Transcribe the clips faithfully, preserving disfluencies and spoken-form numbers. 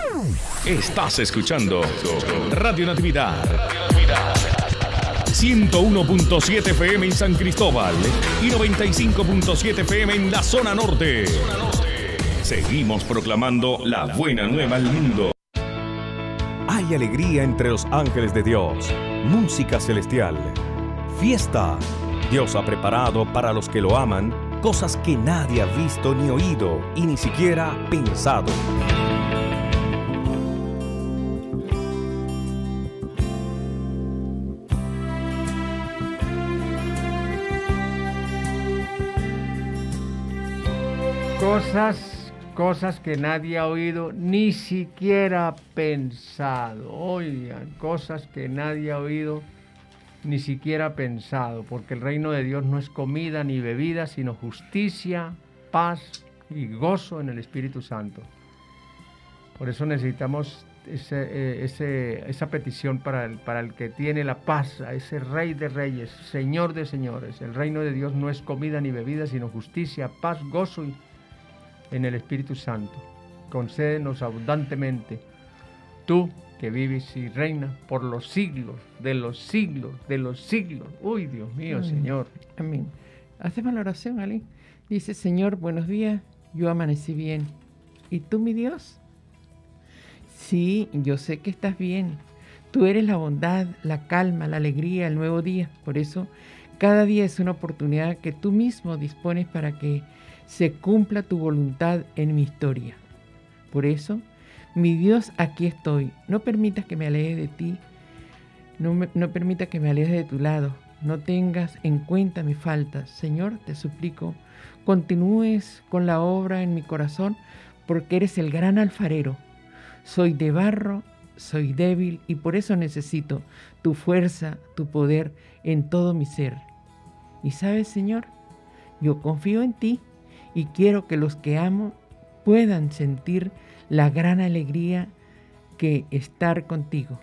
Estás escuchando Radio Natividad ciento uno punto siete F M en San Cristóbal y noventa y cinco punto siete F M en la zona norte. Seguimos proclamando la buena nueva al mundo. Hay alegría entre los ángeles de Dios, música celestial, fiesta. Dios ha preparado para los que lo aman cosas que nadie ha visto ni oído y ni siquiera pensado. Cosas, cosas que nadie ha oído, ni siquiera pensado. Oigan, cosas que nadie ha oído, ni siquiera pensado. Porque el reino de Dios no es comida ni bebida, sino justicia, paz y gozo en el Espíritu Santo. Por eso necesitamos ese, eh, ese, esa petición para el, para el que tiene la paz, a ese Rey de Reyes, Señor de Señores. El reino de Dios no es comida ni bebida, sino justicia, paz, gozo y en el Espíritu Santo. Concédenos abundantemente, tú que vives y reinas por los siglos, de los siglos, de los siglos. Uy, Dios mío, amén. Señor. Amén. Hacemos la oración, Ali. Dice, Señor, buenos días, yo amanecí bien. ¿Y tú, mi Dios? Sí, yo sé que estás bien. Tú eres la bondad, la calma, la alegría, el nuevo día. Por eso, cada día es una oportunidad que tú mismo dispones para que se cumpla tu voluntad en mi historia. Por eso, mi Dios, aquí estoy. No permitas que me aleje de ti. No, me, no permita que me aleje de tu lado. No tengas en cuenta mis faltas. Señor, te suplico, continúes con la obra en mi corazón, porque eres el gran alfarero. Soy de barro, soy débil, y por eso necesito tu fuerza, tu poder en todo mi ser. Y sabes, Señor, yo confío en ti, y quiero que los que amo puedan sentir la gran alegría que estar contigo.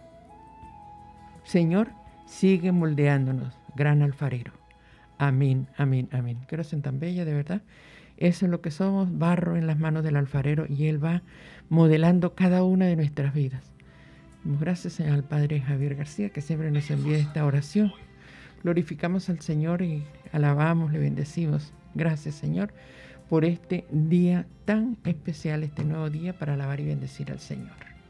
Señor, sigue moldeándonos, gran alfarero. Amén, amén, amén. Qué oración tan bella, de verdad. Eso es lo que somos, barro en las manos del alfarero, y Él va modelando cada una de nuestras vidas. Damos gracias al Padre Javier García, que siempre nos envía esta oración. Glorificamos al Señor y alabamos, le bendecimos. Gracias, Señor, por este día tan especial, este nuevo día para alabar y bendecir al Señor.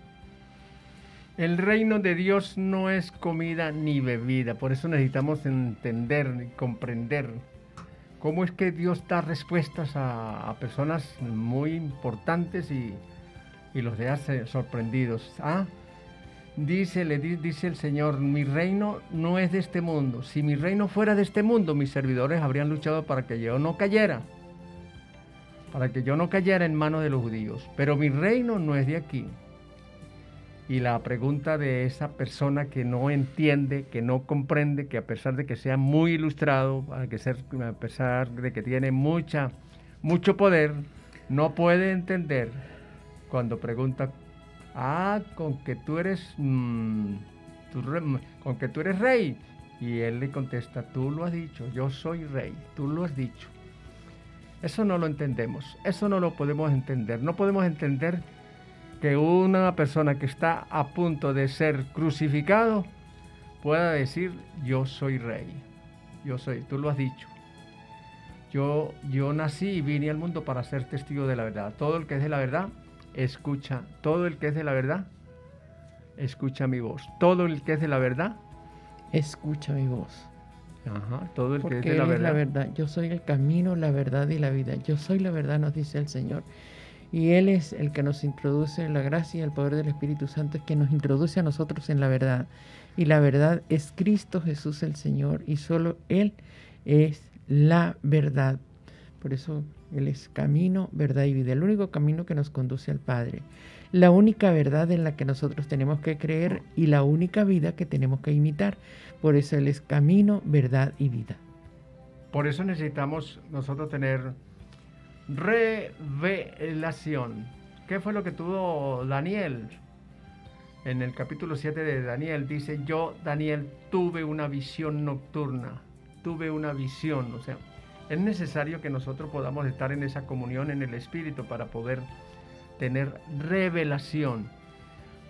El reino de Dios no es comida ni bebida, por eso necesitamos entender y comprender cómo es que Dios da respuestas a, a personas muy importantes y, y los deja sorprendidos. Ah, dice, le dice el Señor, mi reino no es de este mundo. Si mi reino fuera de este mundo, mis servidores habrían luchado para que yo no cayera. para que yo no cayera en manos de los judíos, pero mi reino no es de aquí. Y la pregunta de esa persona que no entiende, que no comprende, que a pesar de que sea muy ilustrado, a pesar de que tiene mucha, mucho poder, no puede entender cuando pregunta, ah, con que tú eres, mmm, tú, con que tú eres rey. Y él le contesta, tú lo has dicho, yo soy rey, tú lo has dicho. Eso no lo entendemos, eso no lo podemos entender. No podemos entender que una persona que está a punto de ser crucificado pueda decir, yo soy rey, yo soy, tú lo has dicho. Yo, yo nací y vine al mundo para ser testigo de la verdad. Todo el que es de la verdad, escucha. Todo el que es de la verdad, escucha mi voz. Todo el que es de la verdad, escucha mi voz. Ajá, todo el Porque que es de la Él verdad. es la verdad. Yo soy el camino, la verdad y la vida. Yo soy la verdad, nos dice el Señor. Y Él es el que nos introduce en la gracia y el poder del Espíritu Santo, es que nos introduce a nosotros en la verdad. Y la verdad es Cristo Jesús el Señor, y solo Él es la verdad. Por eso Él es camino, verdad y vida. El único camino que nos conduce al Padre. La única verdad en la que nosotros tenemos que creer y la única vida que tenemos que imitar. Por eso Él es camino, verdad y vida. Por eso necesitamos nosotros tener revelación. ¿Qué fue lo que tuvo Daniel? En el capítulo siete de Daniel dice, yo, Daniel, tuve una visión nocturna. Tuve una visión. O sea, es necesario que nosotros podamos estar en esa comunión en el Espíritu para poder tener revelación.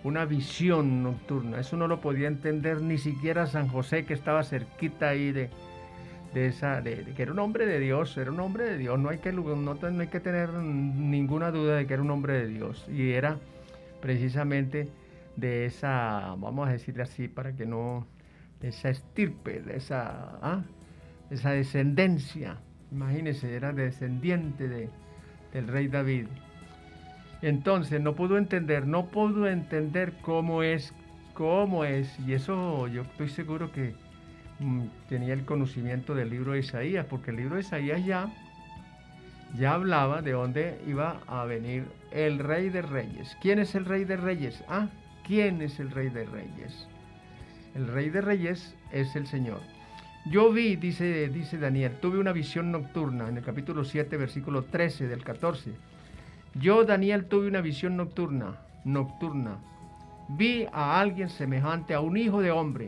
una visión nocturna. Eso no lo podía entender ni siquiera San José, que estaba cerquita ahí de, de esa, de, de que era un hombre de Dios, era un hombre de Dios, no hay que, no, no hay que tener ninguna duda de que era un hombre de Dios, y era precisamente de esa, vamos a decirle así, para que no, de esa estirpe, de esa, ¿ah? esa descendencia, imagínense, era descendiente de, del rey David. Entonces no pudo entender, no pudo entender cómo es, cómo es, y eso yo estoy seguro que mmm, tenía el conocimiento del libro de Isaías, porque el libro de Isaías ya, ya hablaba de dónde iba a venir el rey de reyes. ¿Quién es el rey de reyes? Ah, ¿quién es el rey de reyes? El rey de reyes es el Señor. Yo vi, dice, dice Daniel, tuve una visión nocturna en el capítulo siete, versículo trece del catorce. Yo, Daniel, tuve una visión nocturna, nocturna. Vi a alguien semejante a un hijo de hombre.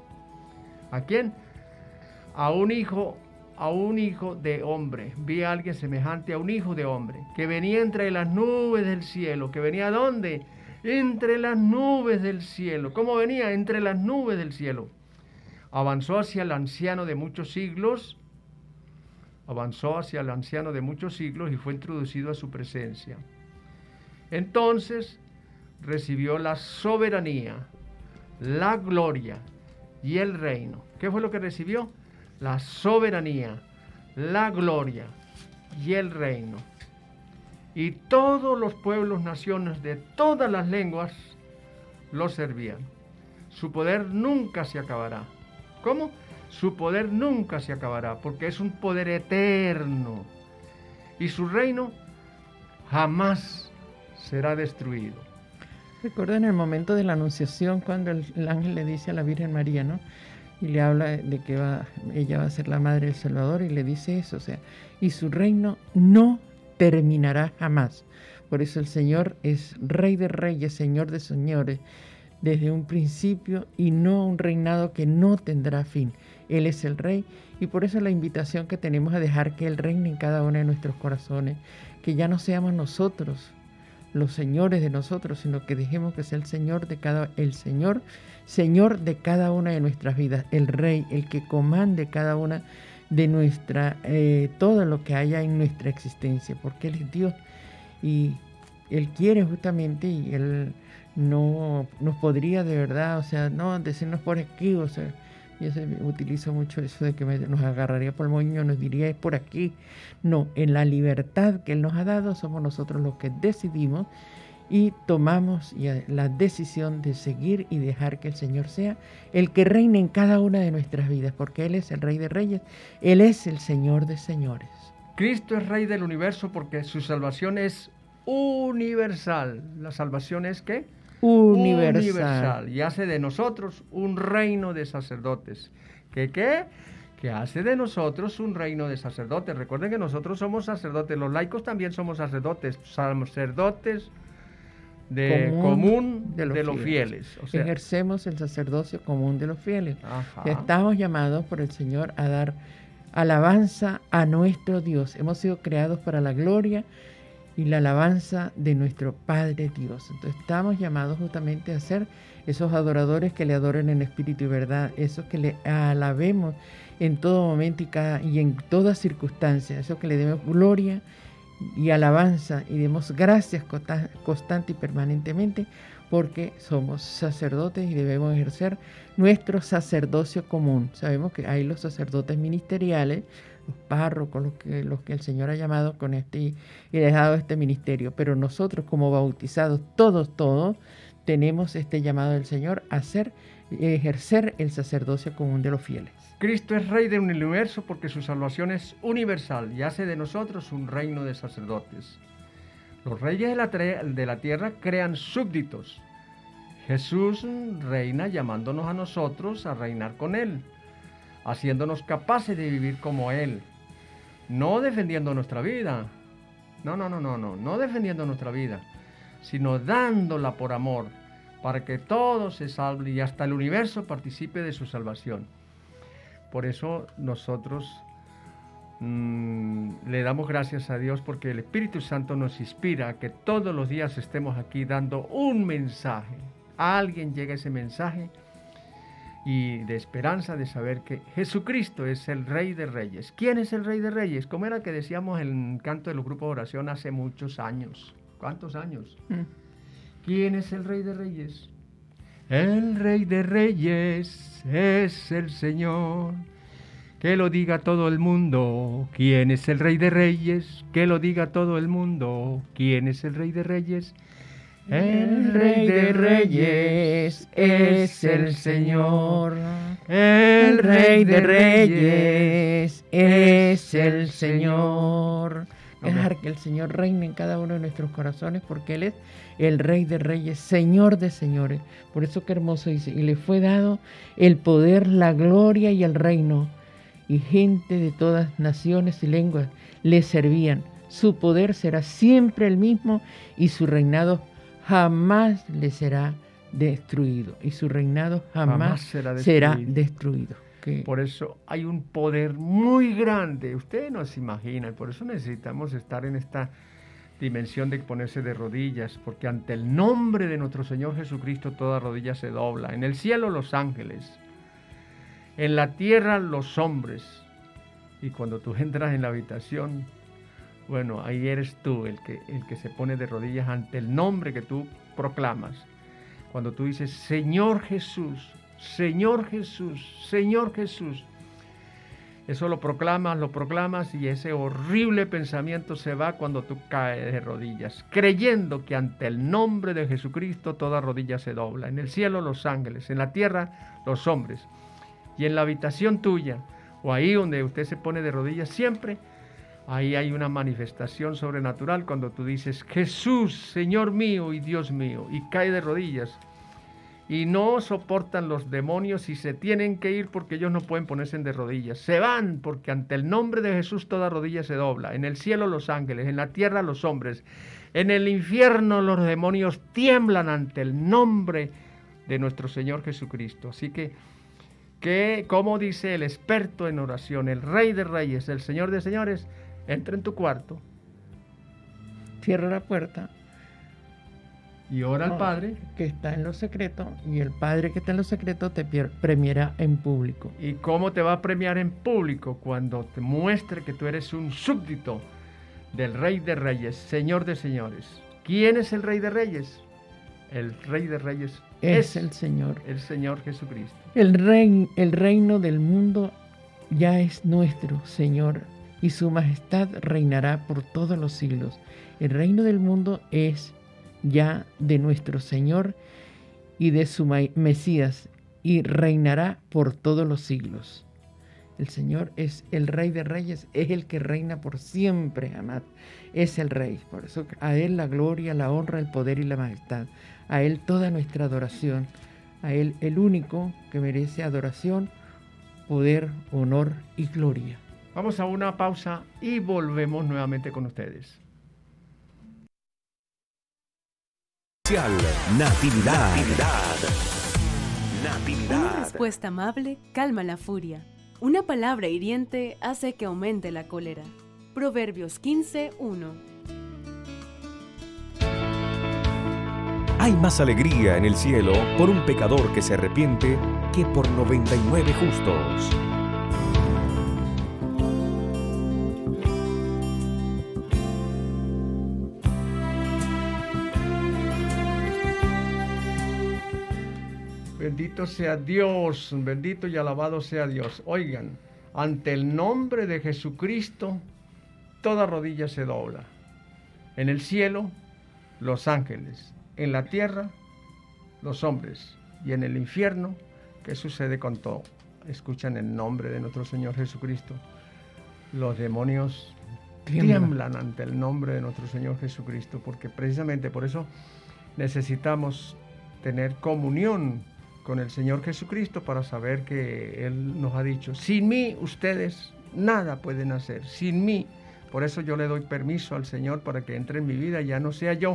¿A quién? A un hijo, a un hijo de hombre. Vi a alguien semejante a un hijo de hombre, que venía entre las nubes del cielo. ¿Que venía ¿a dónde? Entre las nubes del cielo. ¿Cómo venía? Entre las nubes del cielo. Avanzó hacia el anciano de muchos siglos, avanzó hacia el anciano de muchos siglos y fue introducido a su presencia. Entonces recibió la soberanía, la gloria y el reino. ¿Qué fue lo que recibió? La soberanía, la gloria y el reino. Y todos los pueblos, naciones de todas las lenguas lo servían. Su poder nunca se acabará. ¿Cómo? Su poder nunca se acabará, porque es un poder eterno. Y su reino jamás será destruido. Recuerdo en el momento de la anunciación, cuando el, el ángel le dice a la Virgen María, ¿no? Y le habla de que va, ella va a ser la madre del Salvador, y le dice eso, o sea, y su reino no terminará jamás. Por eso el Señor es Rey de Reyes, Señor de Señores, desde un principio, y no un reinado que no tendrá fin. Él es el Rey, y por eso la invitación que tenemos a dejar que Él reine en cada uno de nuestros corazones, que ya no seamos nosotros los señores de nosotros, sino que dejemos que sea el Señor de cada, el Señor, Señor de cada una de nuestras vidas, el Rey, el que comande cada una de nuestra, eh, todo lo que haya en nuestra existencia, porque Él es Dios, y Él quiere justamente, y Él no nos podría de verdad, o sea, no decirnos por aquí, o sea, yo se utilizo mucho eso de que me, nos agarraría por el moño, nos diría es por aquí. No, en la libertad que Él nos ha dado somos nosotros los que decidimos y tomamos la decisión de seguir y dejar que el Señor sea el que reine en cada una de nuestras vidas, porque Él es el Rey de Reyes, Él es el Señor de Señores. Cristo es Rey del universo porque su salvación es universal. ¿La salvación es qué? Universal. Universal. Y hace de nosotros un reino de sacerdotes. ¿Qué qué? Que hace de nosotros un reino de sacerdotes. Recuerden que nosotros somos sacerdotes. Los laicos también somos sacerdotes. Sacerdotes de común, común de los, de los fieles. fieles. O sea, ejercemos el sacerdocio común de los fieles. Ajá. Estamos llamados por el Señor a dar alabanza a nuestro Dios. Hemos sido creados para la gloria y la alabanza de nuestro Padre Dios. Entonces estamos llamados justamente a ser esos adoradores que le adoren en espíritu y verdad, esos que le alabemos en todo momento y, cada, y en toda circunstancia, esos que le demos gloria y alabanza y demos gracias constante y permanentemente, porque somos sacerdotes y debemos ejercer nuestro sacerdocio común. Sabemos que hay los sacerdotes ministeriales, los párrocos, los que, los que el Señor ha llamado con este y le ha dado este ministerio, pero nosotros como bautizados, todos, todos, tenemos este llamado del Señor a hacer, ejercer el sacerdocio común de los fieles. Cristo es Rey del universo porque su salvación es universal y hace de nosotros un reino de sacerdotes. Los reyes de la, de la tierra crean súbditos. Jesús reina llamándonos a nosotros a reinar con Él, haciéndonos capaces de vivir como Él, no defendiendo nuestra vida, no, no, no, no, no, no defendiendo nuestra vida, sino dándola por amor, para que todo se salve y hasta el universo participe de su salvación. Por eso nosotros mmm, le damos gracias a Dios, porque el Espíritu Santo nos inspira a que todos los días estemos aquí dando un mensaje, a alguien llega ese mensaje y de esperanza de saber que Jesucristo es el Rey de Reyes. ¿Quién es el Rey de Reyes? Como era que decíamos en el canto de los grupos de oración hace muchos años. ¿Cuántos años? Mm. ¿Quién es el Rey de Reyes? El Rey de Reyes es el Señor. Que lo diga todo el mundo. ¿Quién es el Rey de Reyes? Que lo diga todo el mundo. ¿Quién es el Rey de Reyes? El Rey de Reyes es el Señor. El Rey de Reyes es el Señor. Dejar que el Señor reine en cada uno de nuestros corazones, porque Él es el Rey de Reyes, Señor de señores. Por eso qué hermoso dice, y le fue dado el poder, la gloria y el reino, y gente de todas naciones y lenguas le servían. Su poder será siempre el mismo, y su reinado jamás le será destruido, y su reinado jamás, jamás será destruido. Será destruido. Que por eso hay un poder muy grande, ustedes no se imaginan, por eso necesitamos estar en esta dimensión de ponerse de rodillas, porque ante el nombre de nuestro Señor Jesucristo toda rodilla se dobla, en el cielo los ángeles, en la tierra los hombres, y cuando tú entras en la habitación, bueno, ahí eres tú el que, el que se pone de rodillas ante el nombre que tú proclamas, cuando tú dices, Señor Jesús, Señor Jesús, Señor Jesús. Eso lo proclamas, lo proclamas y ese horrible pensamiento se va cuando tú caes de rodillas, creyendo que ante el nombre de Jesucristo toda rodilla se dobla. En el cielo los ángeles, en la tierra los hombres. Y en la habitación tuya, o ahí donde usted se pone de rodillas siempre, ahí hay una manifestación sobrenatural cuando tú dices, Jesús, Señor mío y Dios mío, y cae de rodillas. Y no soportan los demonios y se tienen que ir porque ellos no pueden ponerse de rodillas. Se van porque ante el nombre de Jesús toda rodilla se dobla. En el cielo los ángeles, en la tierra los hombres. En el infierno los demonios tiemblan ante el nombre de nuestro Señor Jesucristo. Así que, que como dice el experto en oración, el Rey de Reyes, el Señor de Señores, entra en tu cuarto. Cierra la puerta. Y ora al Padre que está en lo secreto, y el Padre que está en lo secreto te premiará en público. ¿Y cómo te va a premiar en público? Cuando te muestre que tú eres un súbdito del Rey de Reyes, Señor de Señores. ¿Quién es el Rey de Reyes? El Rey de Reyes es, es el Señor. El Señor Jesucristo. El, rey, el reino del mundo ya es nuestro, Señor, y su majestad reinará por todos los siglos. El reino del mundo es ya de nuestro Señor y de su Mesías, y reinará por todos los siglos. El Señor es el Rey de Reyes, es el que reina por siempre, jamás. Es el Rey. Por eso a Él la gloria, la honra, el poder y la majestad. A Él toda nuestra adoración. A Él el único que merece adoración, poder, honor y gloria. Vamos a una pausa y volvemos nuevamente con ustedes. Natividad. Natividad. Natividad. Una respuesta amable calma la furia. Una palabra hiriente hace que aumente la cólera. Proverbios quince, uno. Hay más alegría en el cielo por un pecador que se arrepiente que por noventa y nueve justos. Bendito sea Dios, bendito y alabado sea Dios. Oigan, ante el nombre de Jesucristo, toda rodilla se dobla. En el cielo, los ángeles. En la tierra, los hombres. Y en el infierno, ¿qué sucede con todo? Escuchan el nombre de nuestro Señor Jesucristo. Los demonios tiemblan, tiemblan ante el nombre de nuestro Señor Jesucristo, porque precisamente por eso necesitamos tener comunión con el Señor Jesucristo para saber que Él nos ha dicho, sin mí ustedes nada pueden hacer, sin mí. Por eso yo le doy permiso al Señor para que entre en mi vida, ya no sea yo,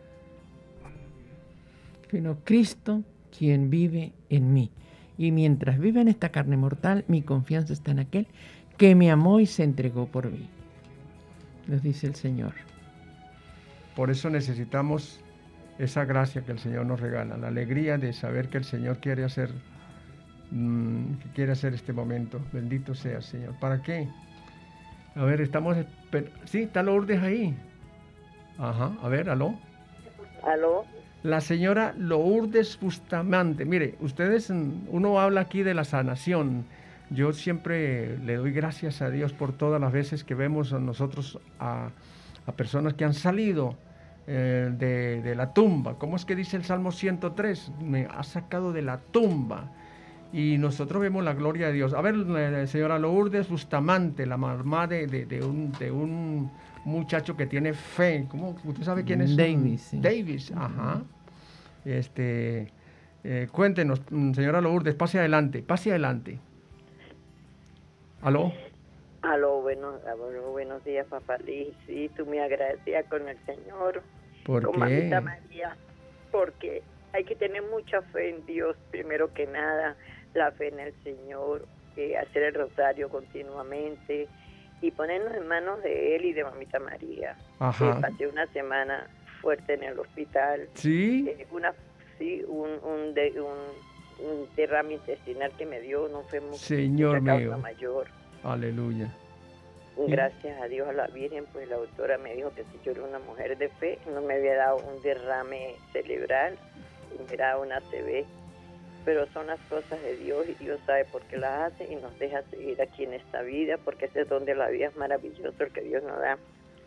sino Cristo quien vive en mí. Y mientras vive en esta carne mortal, mi confianza está en aquel que me amó y se entregó por mí. Nos dice el Señor. Por eso necesitamos esa gracia que el Señor nos regala, la alegría de saber que el Señor quiere hacer, mmm, que quiere hacer este momento. Bendito sea, Señor. ¿Para qué? A ver, estamos... Sí, está Lourdes ahí. Ajá, a ver, aló. Aló. La señora Lourdes Bustamante. Mire, ustedes, uno habla aquí de la sanación. Yo siempre le doy gracias a Dios por todas las veces que vemos a nosotros a, a personas que han salido eh, de, de la tumba. ¿Cómo es que dice el Salmo ciento tres? Me ha sacado de la tumba. Y nosotros vemos la gloria de Dios. A ver, eh, señora Lourdes Bustamante, la mamá de, de, de, un, de un muchacho que tiene fe. ¿Cómo? ¿Usted sabe quién es? Davis. Sí. Davis, ajá. Este, eh, cuéntenos, señora Lourdes, pase adelante, pase adelante. ¿Aló? Aló, bueno, aló, buenos días, papá Liz. Sí, tú me agradecías con el Señor. ¿Por con qué? Mamita María, porque hay que tener mucha fe en Dios, primero que nada, la fe en el Señor, eh, hacer el rosario continuamente y ponernos en manos de Él y de Mamita María. Ajá. Eh, pasé una semana fuerte en el hospital. ¿Sí? Eh, una, sí, un, un, de, un, un derrame intestinal que me dio, no fue muy Señor mío. mayor. Aleluya. Gracias a Dios, a la Virgen, pues la doctora me dijo que si yo era una mujer de fe, no me había dado un derrame cerebral, me era una A C V, pero son las cosas de Dios y Dios sabe por qué las hace y nos deja seguir aquí en esta vida, porque ese es donde la vida es maravilloso, el que Dios nos da.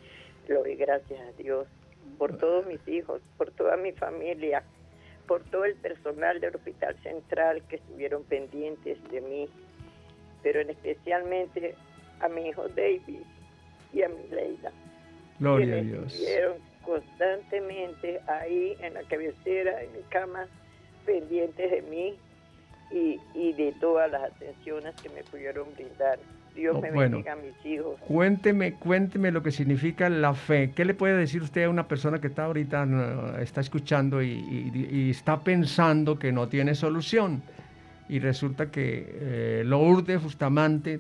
Le doy gracias a Dios por todos mis hijos, por toda mi familia, por todo el personal del Hospital Central que estuvieron pendientes de mí, pero en especialmente a mi hijo David y a mi Leila. Gloria que a Dios. Estuvieron constantemente ahí en la cabecera, en mi cama, pendientes de mí y, y de todas las atenciones que me pudieron brindar. Dios Oh, me bueno. bendiga a mis hijos. Cuénteme, cuénteme lo que significa la fe. ¿Qué le puede decir usted a una persona que está ahorita, uh, está escuchando y, y- y está pensando que no tiene solución? Y resulta que eh, Lourdes Bustamante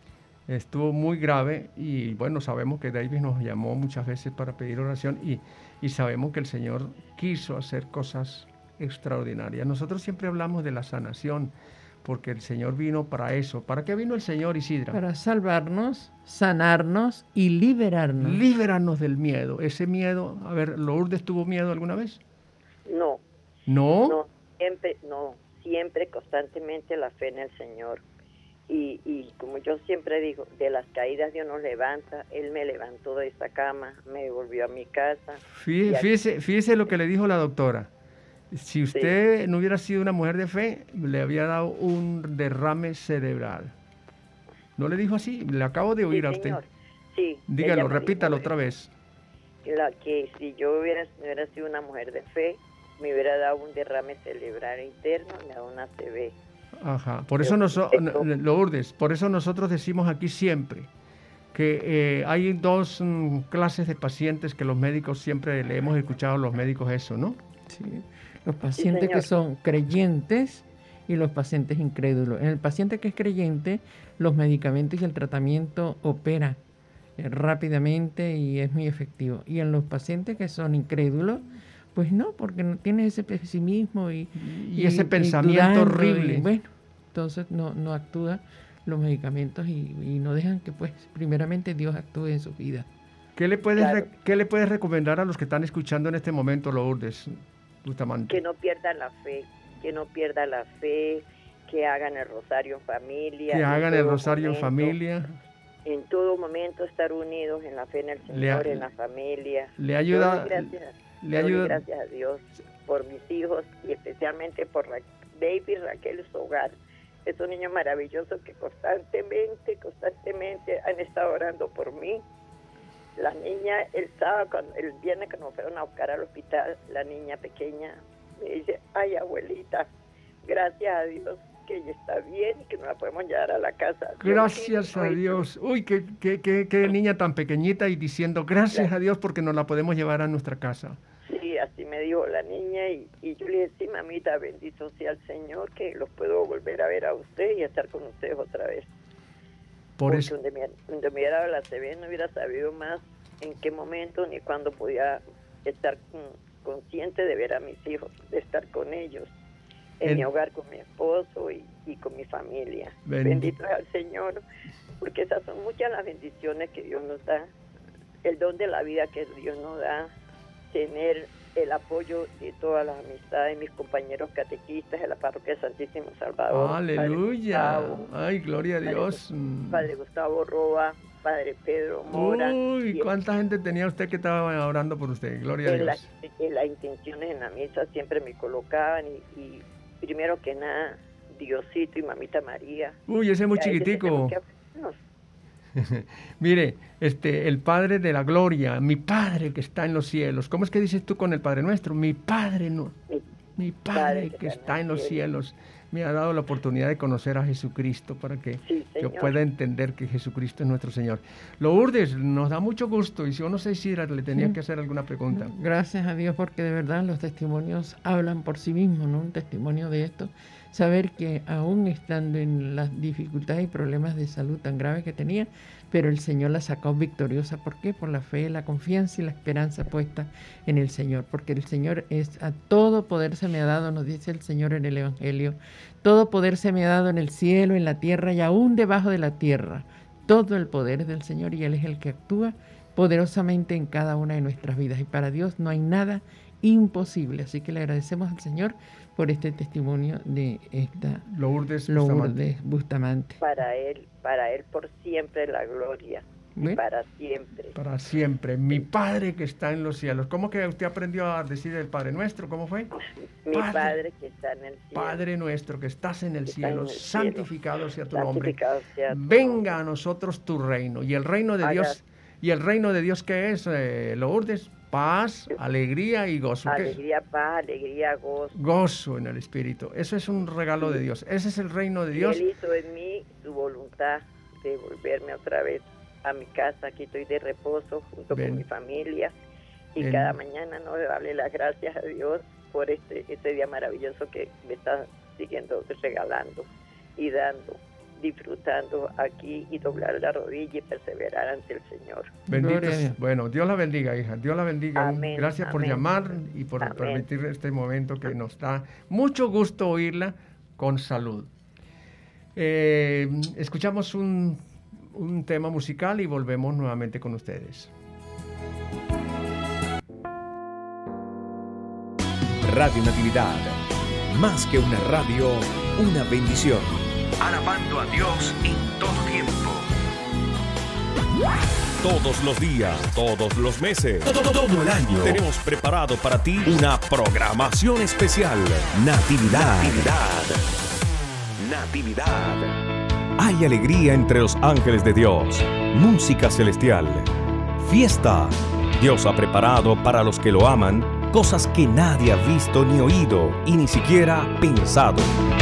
estuvo muy grave y bueno, sabemos que David nos llamó muchas veces para pedir oración y, y sabemos que el Señor quiso hacer cosas extraordinarias. Nosotros siempre hablamos de la sanación porque el Señor vino para eso. ¿Para qué vino el Señor, Isidra? Para salvarnos, sanarnos y liberarnos. Líbranos del miedo. Ese miedo, a ver, ¿Lourdes tuvo miedo alguna vez? No, ¿No? no, siempre, no, siempre constantemente la fe en el Señor. Y, y como yo siempre digo, de las caídas Dios nos levanta. Él me levantó de esa cama, me devolvió a mi casa. Fí- Y aquí- Fíjese, fíjese lo que le dijo la doctora. Si usted no hubiera sido una mujer de fe, le había dado un derrame cerebral. ¿No le dijo así? Le acabo de oír Sí, a usted. señor. Sí. Dígalo, ella me repítalo dijo otra vez. La que si yo hubiera, hubiera sido una mujer de fe, me hubiera dado un derrame cerebral interno, me da una C V. Ajá. Por Pero eso nosotros, esto- Lourdes, por eso nosotros decimos aquí siempre que eh, hay dos mm, clases de pacientes que los médicos siempre le hemos escuchado a los médicos eso, ¿no? Sí. Los pacientes que señor. son creyentes y los pacientes incrédulos. En el paciente que es creyente, los medicamentos y el tratamiento opera eh, rápidamente y es muy efectivo. Y en los pacientes que son incrédulos, pues no, porque no tiene ese pesimismo y, Y ese pensamiento dudando, horrible. y bueno, entonces no, no actúan los medicamentos y, y no dejan que pues primeramente Dios actúe en su vida. ¿Qué le puedes Claro. re- qué le puedes recomendar a los que están escuchando en este momento, Lourdes Bustamante? Que no pierdan la fe, que no pierdan la fe, que hagan el rosario en familia. Que en hagan el todo rosario en momento, familia. En todo momento estar unidos en la fe en el Le ha- Señor, en la familia. Le Yo ayuda, doy gracias, le yo doy ayuda. gracias a Dios por mis hijos y especialmente por Ra- David y Raquel y su hogar. Es un niño maravilloso que constantemente, constantemente han estado orando por mí. La niña, el sábado, cuando- el viernes que nos fueron a buscar al hospital, la niña pequeña me dice, ay abuelita, gracias a Dios que ella está bien y que nos la podemos llevar a la casa. Gracias a Dios mío, Dios. Uy, qué, qué, qué, qué niña tan pequeñita y diciendo gracias a Dios porque nos la podemos llevar a nuestra casa. Sí, así me dijo la niña y, y yo le dije, sí, mamita, bendito sea el Señor que los puedo volver a ver a usted y a estar con ustedes otra vez. Por Porque eso, donde me, donde me hubiera dado la C V no hubiera sabido más en qué momento ni cuándo podía estar con, consciente de ver a mis hijos, de estar con ellos, en El- mi hogar con mi esposo y, y con mi familia. Bendito. Bendito es al Señor, porque esas son muchas las bendiciones que Dios nos da, el don de la vida que Dios nos da, tener el apoyo de todas las amistades, mis compañeros catequistas de la parroquia Santísimo Salvador. Aleluya. Padre Gustavo, Ay, gloria a Padre Dios. Gu- Padre Gustavo Roa, Padre Pedro Mora. Uy, y ¿cuánta gente tenía usted que estaba orando por usted? Gloria a en, las, Dios. en las intenciones en la misa siempre me colocaban y, y primero que nada, Diosito y Mamita María. Uy, ese es muy Y a veces chiquitico. tenemos que ofrecernos. Mire, este, el Padre de la gloria, mi Padre que está en los cielos. ¿Cómo es que dices tú con el Padre nuestro? Mi Padre, no, Mi mi Padre que está en los cielos me ha dado la oportunidad de conocer a Jesucristo para que Sí, yo Señor. pueda entender que Jesucristo es nuestro Señor. Lourdes, nos da mucho gusto y si yo no sé si le tenía Sí. que hacer alguna pregunta. Gracias a Dios porque de verdad los testimonios hablan por sí mismos, ¿no? Un testimonio de esto. Saber que aún estando en las dificultades y problemas de salud tan graves que tenía, pero el Señor la sacó victoriosa. ¿Por qué? Por la fe, la confianza y la esperanza puesta en el Señor. Porque el Señor es a todo poder se me ha dado, nos dice el Señor en el Evangelio. Todo poder se me ha dado en el cielo, en la tierra y aún debajo de la tierra. Todo el poder es del Señor y Él es el que actúa poderosamente en cada una de nuestras vidas. Y para Dios no hay nada imposible. Así que le agradecemos al Señor por este testimonio de esta Lourdes, Bustamante. Lourdes Bustamante. Para Él, para Él por siempre la gloria. Y Bueno. para siempre. Para siempre, mi Padre que está en los cielos. ¿Cómo que usted aprendió a decir el Padre nuestro? ¿Cómo fue? Mi Padre. Padre que está en el cielo. Padre nuestro que estás en el Que está en cielo, el cielo. santificado sea tu nombre. Santificado sea tu Venga a nosotros tu reino. Y el reino de Haga- Dios, ¿y el reino de Dios qué es, eh, Lourdes? Paz, alegría y gozo. ¿Qué es? Alegría, paz, alegría, gozo. Gozo en el Espíritu. Eso es un regalo de Dios. Ese es el reino de Y Dios. Él hizo en mí su voluntad de volverme otra vez a mi casa. Aquí estoy de reposo junto Ven. con mi familia. Y Ven. cada mañana no darle las gracias a Dios por este, este día maravilloso que me está siguiendo regalando y dando, disfrutando aquí y doblar la rodilla y perseverar ante el Señor. Bendito. Gloria a Dios. Bueno, Dios la bendiga, hija. Dios la bendiga. Amén, Gracias por amén. llamar y por Amén. permitir este momento que nos da mucho gusto oírla con salud. Eh, escuchamos un, un tema musical y volvemos nuevamente con ustedes. Radio Natividad. Más que una radio, una bendición. Alabando a Dios en todo tiempo. Todos los días, todos los meses, todo, todo el año. Tenemos preparado para ti una programación especial. Natividad. Natividad. Natividad. Hay alegría entre los ángeles de Dios. Música celestial. Fiesta. Dios ha preparado para los que lo aman cosas que nadie ha visto ni oído y ni siquiera pensado.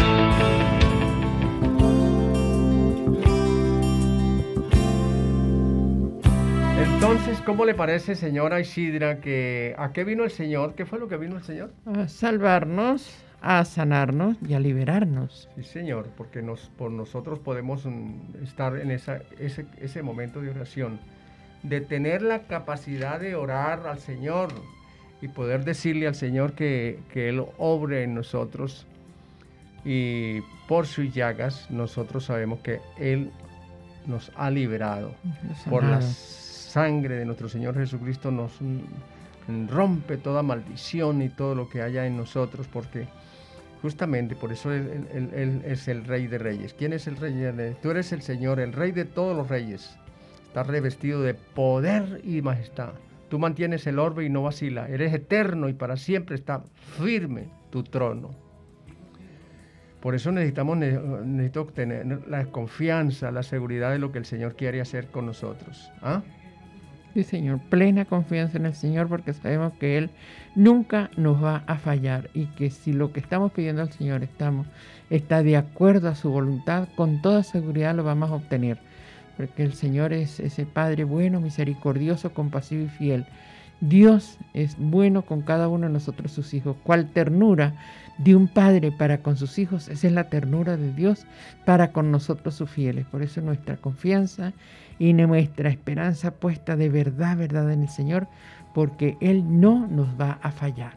Entonces, ¿cómo le parece, señora Isidra, que a qué vino el Señor? ¿Qué fue lo que vino el Señor? A salvarnos, a sanarnos y a liberarnos. Sí, Señor, porque nos, por nosotros podemos mm, estar en esa, ese, ese momento de oración, de tener la capacidad de orar al Señor y poder decirle al Señor que, que Él obre en nosotros y por sus llagas nosotros sabemos que Él nos ha liberado. Por la sangre de nuestro Señor Jesucristo nos mm, rompe toda maldición y todo lo que haya en nosotros, porque justamente por eso Él, él- él es el Rey de Reyes. ¿Quién es el Rey de Reyes? Tú eres el Señor, el Rey de todos los reyes. Estás revestido de poder y majestad. Tú mantienes el orbe y no vacila. Eres eterno y para siempre está firme tu trono. Por eso necesitamos ne- necesito tener la confianza, la seguridad de lo que el Señor quiere hacer con nosotros. ¿Ah? Sí, Señor, plena confianza en el Señor porque sabemos que Él nunca nos va a fallar y que si lo que estamos pidiendo al Señor estamos, está de acuerdo a su voluntad, con toda seguridad lo vamos a obtener. Porque el Señor es ese Padre bueno, misericordioso, compasivo y fiel. Dios es bueno con cada uno de nosotros, sus hijos. ¿Cuál ternura de un padre para con sus hijos? Esa es la ternura de Dios para con nosotros, sus fieles. Por eso nuestra confianza y nuestra esperanza puesta de verdad, verdad en el Señor, porque Él no nos va a fallar.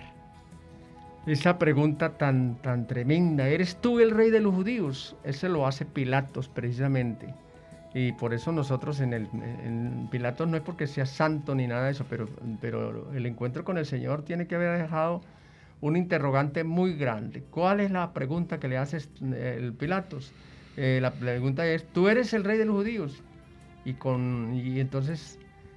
Esa pregunta tan, tan tremenda, ¿eres tú el rey de los judíos? Ese lo hace Pilatos precisamente. Y por eso nosotros en, el, en Pilatos no es porque sea santo ni nada de eso, pero, pero el encuentro con el Señor tiene que haber dejado un interrogante muy grande. ¿Cuál es la pregunta que le hace el Pilatos? Eh, la pregunta es, ¿tú eres el rey de los judíos? Y, con, y entonces,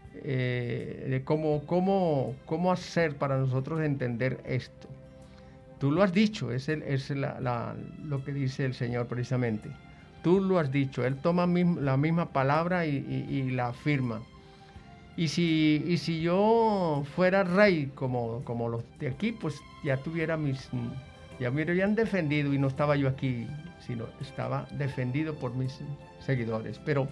eh, ¿cómo, cómo, ¿cómo hacer para nosotros entender esto? Tú lo has dicho, es, el, es la, la, lo que dice el Señor precisamente. Tú lo has dicho, Él toma mismo, la misma palabra y, y, y la afirma. Y si, y si yo fuera rey como, como los de aquí, pues ya tuviera mis, ya me habrían defendido y no estaba yo aquí, sino estaba defendido por mis seguidores. Pero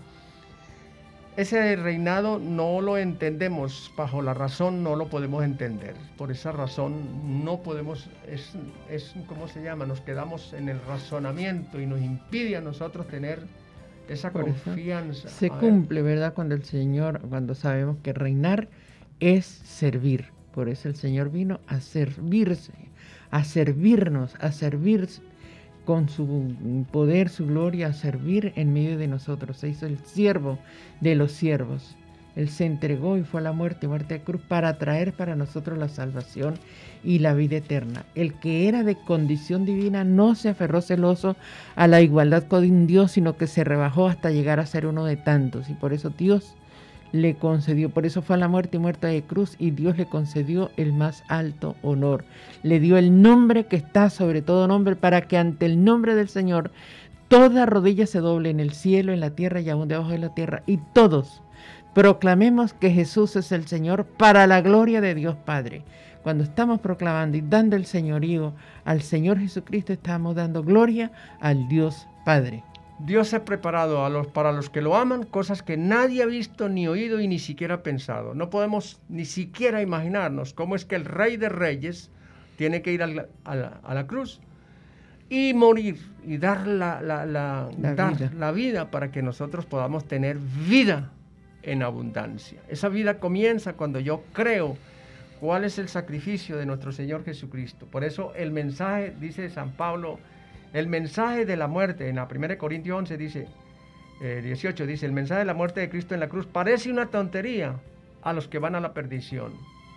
ese reinado no lo entendemos, bajo la razón no lo podemos entender. Por esa razón no podemos, es, es ¿cómo se llama? Nos quedamos en el razonamiento y nos impide a nosotros tener esa Por confianza. Se A cumple, ver. ¿verdad? Cuando el Señor, cuando sabemos que reinar es servir. Por eso el Señor vino a servirse, a servirnos, a servirse con su poder, su gloria, a servir en medio de nosotros. Se hizo el siervo de los siervos. Él se entregó y fue a la muerte, muerte de cruz, para traer para nosotros la salvación y la vida eterna. El que era de condición divina no se aferró celoso a la igualdad con Dios, sino que se rebajó hasta llegar a ser uno de tantos. Y por eso Dios le concedió, por eso fue a la muerte y muerte de cruz, y Dios le concedió el más alto honor. Le dio el nombre que está sobre todo nombre, para que ante el nombre del Señor toda rodilla se doble en el cielo, en la tierra y aún debajo de la tierra, y todos proclamemos que Jesús es el Señor, para la gloria de Dios Padre. Cuando estamos proclamando y dando el señorío al Señor Jesucristo, estamos dando gloria al Dios Padre. Dios ha preparado a los, para los que lo aman cosas que nadie ha visto, ni oído y ni siquiera pensado. No podemos ni siquiera imaginarnos cómo es que el Rey de Reyes tiene que ir a la, a la, a la cruz y morir y dar, la, la, la, La dar vida. la vida para que nosotros podamos tener vida en abundancia. Esa vida comienza cuando yo creo cuál es el sacrificio de nuestro Señor Jesucristo. Por eso el mensaje, dice San Pablo, el mensaje de la muerte, en la primera Corintios once dice, eh, dieciocho, dice, el mensaje de la muerte de Cristo en la cruz parece una tontería a los que van a la perdición.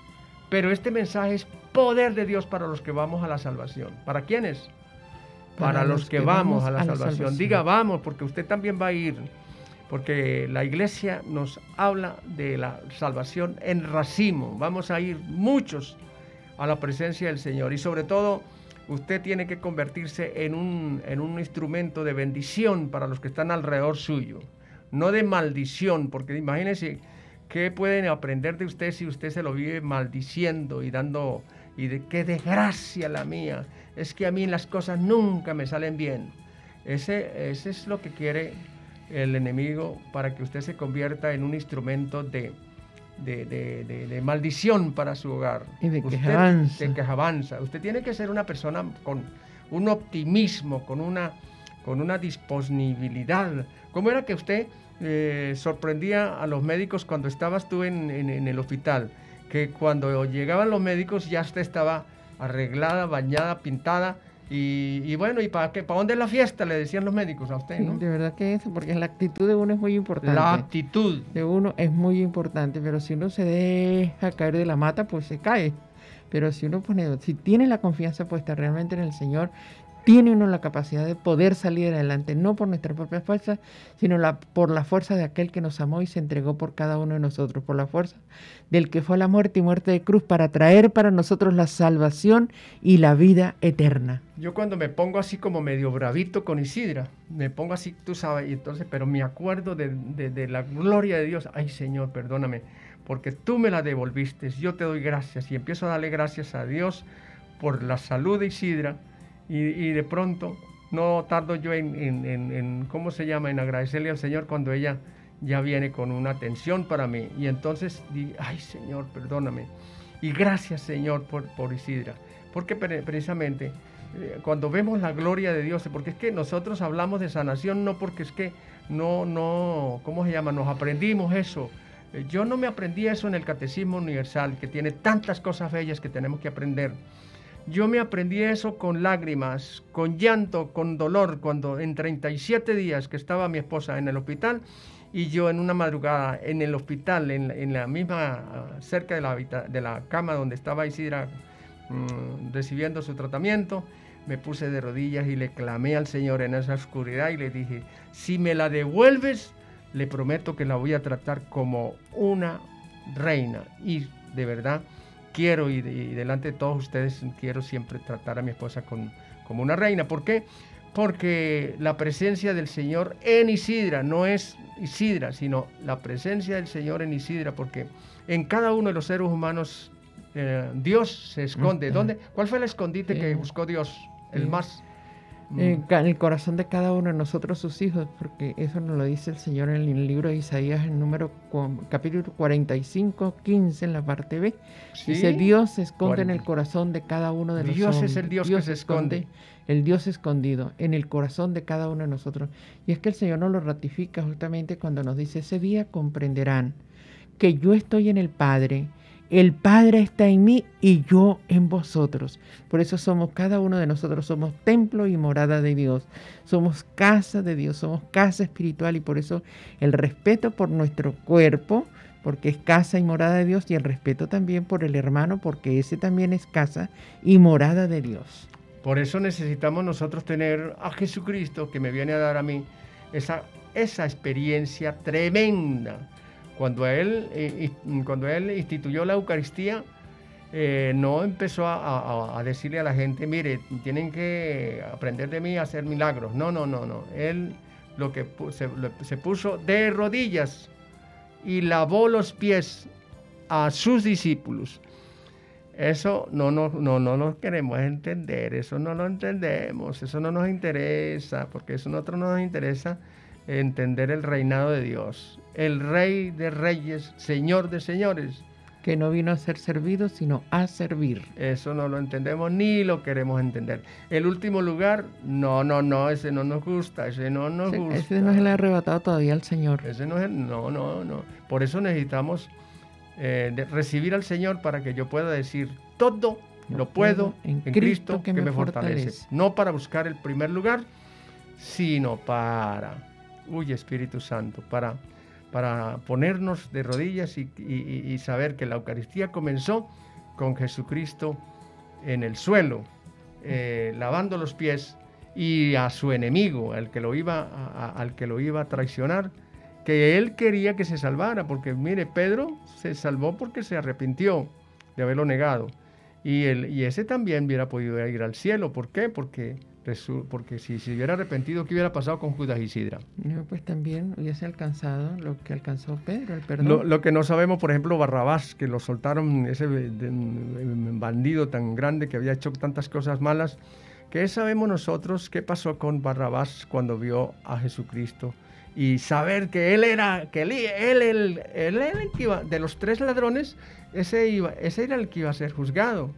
Pero este mensaje es poder de Dios para los que vamos a la salvación. ¿Para quiénes? Para, para los, los que, que vamos a la, a la salvación. salvación. Diga vamos, porque usted también va a ir. Porque la iglesia nos habla de la salvación en racimo. Vamos a ir muchos a la presencia del Señor. Y sobre todo, usted tiene que convertirse en un, en un instrumento de bendición para los que están alrededor suyo. No de maldición, porque imagínense qué pueden aprender de usted si usted se lo vive maldiciendo y dando, y de qué desgracia la mía. Es que a mí las cosas nunca me salen bien. Ese, ese es lo que quiere el enemigo, para que usted se convierta en un instrumento de, de, de, de, de maldición para su hogar. Y de usted, quejabanza. de quejabanza. Usted tiene que ser una persona con un optimismo, con una, con una disponibilidad. ¿Cómo era que usted eh, sorprendía a los médicos cuando estabas tú en, en, en el hospital? Que cuando llegaban los médicos ya usted estaba arreglada, bañada, pintada. Y, y bueno, ¿y para qué? ¿Para dónde es la fiesta? Le decían los médicos a usted, ¿no? De verdad que eso, porque la actitud de uno es muy importante. La actitud de uno es muy importante, pero si uno se deja caer de la mata, pues se cae. Pero si uno pone, si tiene la confianza puesta realmente en el Señor, tiene uno la capacidad de poder salir adelante, no por nuestra propia fuerza, sino la, por la fuerza de aquel que nos amó y se entregó por cada uno de nosotros, por la fuerza del que fue a la muerte y muerte de cruz para traer para nosotros la salvación y la vida eterna. Yo cuando me pongo así como medio bravito con Isidra, me pongo así, tú sabes, y entonces, pero me acuerdo de, de, de la gloria de Dios. Ay, Señor, perdóname, porque tú me la devolviste, yo te doy gracias, y empiezo a darle gracias a Dios por la salud de Isidra. Y, y de pronto, no tardo yo en, en, en, en, ¿cómo se llama?, en agradecerle al Señor cuando ella ya viene con una atención para mí. Y entonces, di, ay, Señor, perdóname. Y gracias, Señor, por, por Isidra. Porque precisamente, eh, cuando vemos la gloria de Dios, porque es que nosotros hablamos de sanación, no porque es que no, no, ¿cómo se llama?, nos aprendimos eso Eh, Yo no me aprendí eso en el Catecismo Universal, que tiene tantas cosas bellas que tenemos que aprender. Yo me aprendí eso con lágrimas, con llanto, con dolor, cuando en treinta y siete días que estaba mi esposa en el hospital y yo en una madrugada en el hospital, en, en la misma, cerca de la, de la cama donde estaba Isidra mmm, recibiendo su tratamiento, me puse de rodillas y le clamé al Señor en esa oscuridad y le dije, si me la devuelves, le prometo que la voy a tratar como una reina. Y de verdad quiero, y, de, y delante de todos ustedes, quiero siempre tratar a mi esposa con, como una reina. ¿Por qué? Porque la presencia del Señor en Isidra no es Isidra, sino la presencia del Señor en Isidra, porque en cada uno de los seres humanos eh, Dios se esconde. ¿Dónde? ¿Cuál fue el escondite sí. que buscó Dios? El sí. más... En el corazón de cada uno de nosotros, sus hijos, porque eso nos lo dice el Señor en el libro de Isaías, en número capítulo cuarenta y cinco, quince, en la parte B. ¿Sí? Dice, Dios se esconde cuarenta. En el corazón de cada uno de Dios los hombres. Dios es el Dios, Dios que se esconde. esconde. El Dios escondido en el corazón de cada uno de nosotros. Y es que el Señor nos lo ratifica justamente cuando nos dice, ese día comprenderán que yo estoy en el Padre, el Padre está en mí y yo en vosotros. Por eso somos, cada uno de nosotros somos templo y morada de Dios. Somos casa de Dios, somos casa espiritual, y por eso el respeto por nuestro cuerpo, porque es casa y morada de Dios, y el respeto también por el hermano, porque ese también es casa y morada de Dios. Por eso necesitamos nosotros tener a Jesucristo, que me viene a dar a mí esa, esa experiencia tremenda. Cuando él, eh, cuando él instituyó la Eucaristía, eh, no empezó a, a, a decirle a la gente, mire, tienen que aprender de mí a hacer milagros. No, no, no, no. Él lo que se, se puso de rodillas y lavó los pies a sus discípulos. Eso no, no, no, no nos queremos entender, eso no lo entendemos, eso no nos interesa, porque eso a nosotros no nos interesa entender el reinado de Dios, el Rey de Reyes, Señor de Señores. Que no vino a ser servido, sino a servir. Eso no lo entendemos ni lo queremos entender. El último lugar, no, no, no, ese no nos gusta, ese no nos ese, gusta. Ese no se le ha arrebatado todavía al Señor. Ese no es el, no, no, no. Por eso necesitamos eh, de recibir al Señor para que yo pueda decir, todo lo, lo puedo en, en Cristo, Cristo que, que me fortalece. fortalece. No para buscar el primer lugar, sino para... Uy, Espíritu Santo, para, para ponernos de rodillas y, y, y saber que la Eucaristía comenzó con Jesucristo en el suelo, eh, lavando los pies, y a su enemigo, al que, lo iba a, a, al que lo iba a traicionar, que él quería que se salvara, porque mire, Pedro se salvó porque se arrepintió de haberlo negado, y, el, y ese también hubiera podido ir al cielo. ¿Por qué? Porque... Porque si se hubiera arrepentido, ¿qué hubiera pasado con Judas Isidra? No, pues también hubiese alcanzado lo que alcanzó Pedro, el perdón. Lo, lo que no sabemos, por ejemplo, Barrabás, que lo soltaron, ese bandido tan grande que había hecho tantas cosas malas. ¿Qué sabemos nosotros qué pasó con Barrabás cuando vio a Jesucristo? Y saber que él era, que él, él, él, él era el que iba, de los tres ladrones, ese, iba, ese era el que iba a ser juzgado.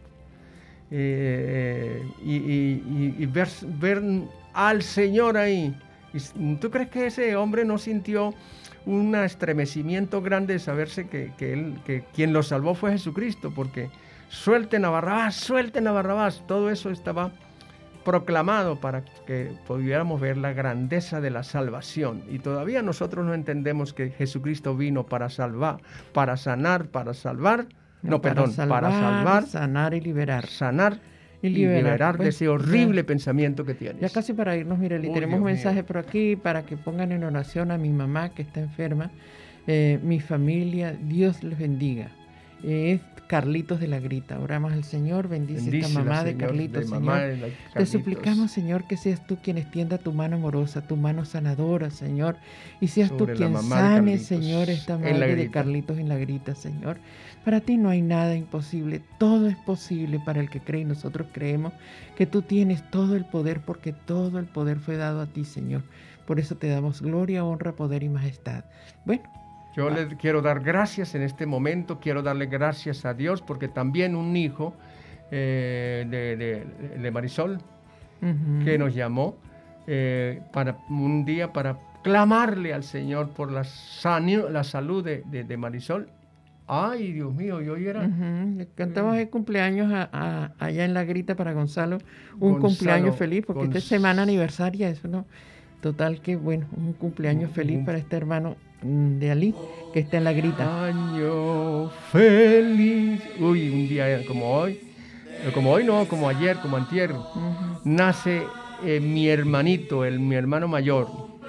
Eh, y, y, y ver, ver al Señor ahí. ¿Tú crees que ese hombre no sintió un estremecimiento grande de saberse que, que, él, que quien lo salvó fue Jesucristo? Porque suelten a Barrabás, suelten a Barrabás. Todo eso estaba proclamado para que pudiéramos ver la grandeza de la salvación. Y todavía nosotros no entendemos que Jesucristo vino para salvar, para sanar, para salvar. No, no, perdón, salvar, para salvar, sanar y liberar. Sanar y liberar, y liberar pues, de ese horrible ya, pensamiento que tienes. Ya casi para irnos, Mireli, Uy, tenemos Dios un mensaje mío. Por aquí para que pongan en oración a mi mamá que está enferma, eh, mi familia, Dios les bendiga. Eh, es Carlitos de la Grita. Oramos al Señor, bendice, bendice esta mamá de Carlitos, de Señor. Mamá de Carlitos. Te suplicamos, Señor, que seas tú quien extienda tu mano amorosa, tu mano sanadora, Señor, y seas Sobre tú quien sane, Señor, esta madre de Carlitos en la Grita, Señor. Para ti no hay nada imposible, todo es posible para el que cree, y nosotros creemos que tú tienes todo el poder, porque todo el poder fue dado a ti, Señor. Por eso te damos gloria, honra, poder y majestad. Bueno. Yo ah. le quiero dar gracias en este momento, quiero darle gracias a Dios, porque también un hijo eh, de, de, de Marisol, uh-huh. que nos llamó eh, para un día para clamarle al Señor por la, sani- la salud de, de, de Marisol. Ay, Dios mío, yo era... Uh-huh. Le cantamos el cumpleaños a, a, allá en La Grita para Gonzalo. Un Gonzalo, cumpleaños feliz, porque esta Gonz- es semana aniversaria, eso no. Total que bueno, un cumpleaños feliz Un- para este hermano mm, de Ali, que está en La Grita. Año feliz. Uy, un día como hoy, eh, como hoy no, como ayer, como antier, Ujú. nace eh, mi hermanito, el, mi hermano mayor.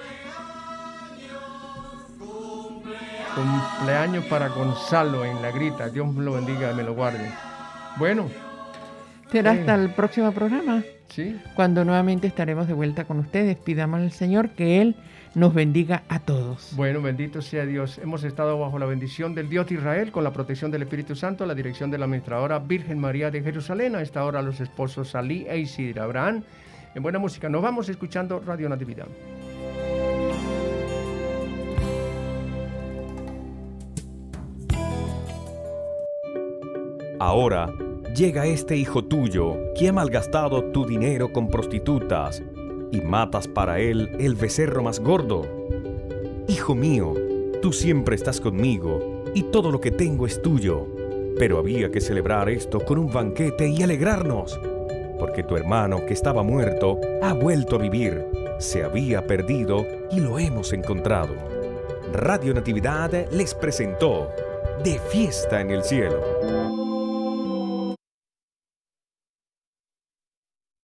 Cumpleaños para Gonzalo en La Grita. Dios me lo bendiga y me lo guarde. Bueno, Será Eh. hasta el próximo programa, sí. cuando nuevamente estaremos de vuelta con ustedes. Pidamos al Señor que Él nos bendiga a todos. Bueno, bendito sea Dios. Hemos estado bajo la bendición del Dios de Israel, con la protección del Espíritu Santo, la dirección de la administradora Virgen María de Jerusalén. A esta hora los esposos Ali e Isidra Abraham. En buena música, nos vamos escuchando Radio Natividad. Ahora llega este hijo tuyo que ha malgastado tu dinero con prostitutas y matas para él el becerro más gordo. Hijo mío, tú siempre estás conmigo y todo lo que tengo es tuyo, pero había que celebrar esto con un banquete y alegrarnos, porque tu hermano que estaba muerto ha vuelto a vivir, se había perdido y lo hemos encontrado. Radio Natividad les presentó De Fiesta en el Cielo.